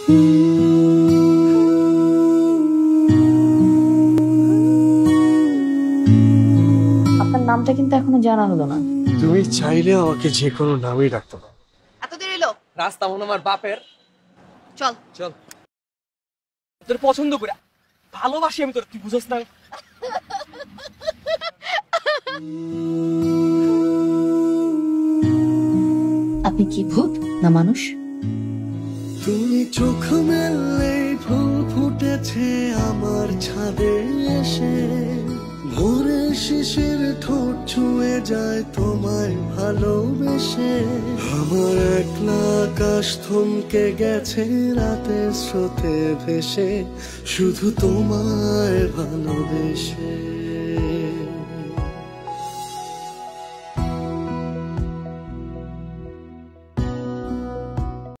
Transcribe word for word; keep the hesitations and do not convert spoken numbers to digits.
আপনার নামটা কিন্তু এখনো জানা হলো না। তুমি চাইলে আমাকে যে কোনো নামই ডাকতে পারো। এত দেরি হলো? রাস্তা মনে আমার বাপের। চল চল। তোর পছন্দ করে ভালোবাসি আমি তোর, তুই বুঝছ না? আপনি কি ভূত না মানুষ? তুমি চোখ মেললে ফুল ফুটেছে আমার ছাদে এসে, ভোরে শিশির ঠোঁট ছুঁয়ে যায় তোমায় ভালোবেসে। আমার একলা আকাশ থমকে গেছে রাতের স্রোতে ভেসে, শুধু তোমায় ভালোবেসে।